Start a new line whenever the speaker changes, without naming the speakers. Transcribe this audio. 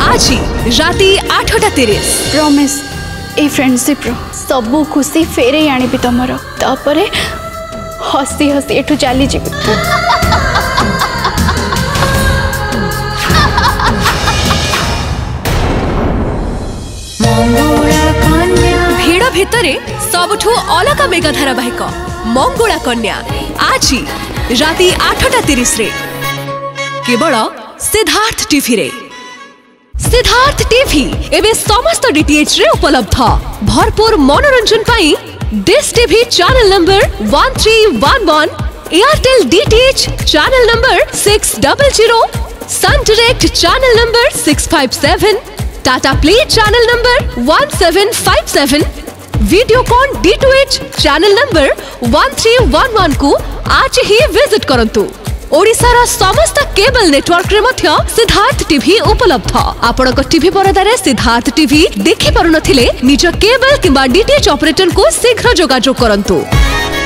आज ही राति 8:30।
Promise a friendship रो सबू खुशी फेरे आनी तुमर तापरे हसी हसी एठू चली जीवी।
भिड़ भितरे सबुठू अलग मेगा धारावाहिक मंगुला कन्या आज ही राति 8:30 रे केवल सिद्धार्थ टीवी रे। सिद्धार्थ टीवी एवं समस्त डीटीएच रे उपलब्ध। भरपूर मनोरंजन पाई Dish TV channel number 1311, Airtel DTH channel number 600, Sun Direct channel number 657, Tata Play channel number 1757, Videocon D2H channel number 1311 को आज ही विजिट करंतु। ओडिशार समस्त केबल नेटवर्क रे मध्य सिद्धार्थ टीवी उपलब्ध। आपण को टीवी परदारे सिद्धार्थ टीवी देखि पारु नथिले निज केबल किंबा डीटीएच ऑपरेटर को शीघ्र जोगाजोग करंतु।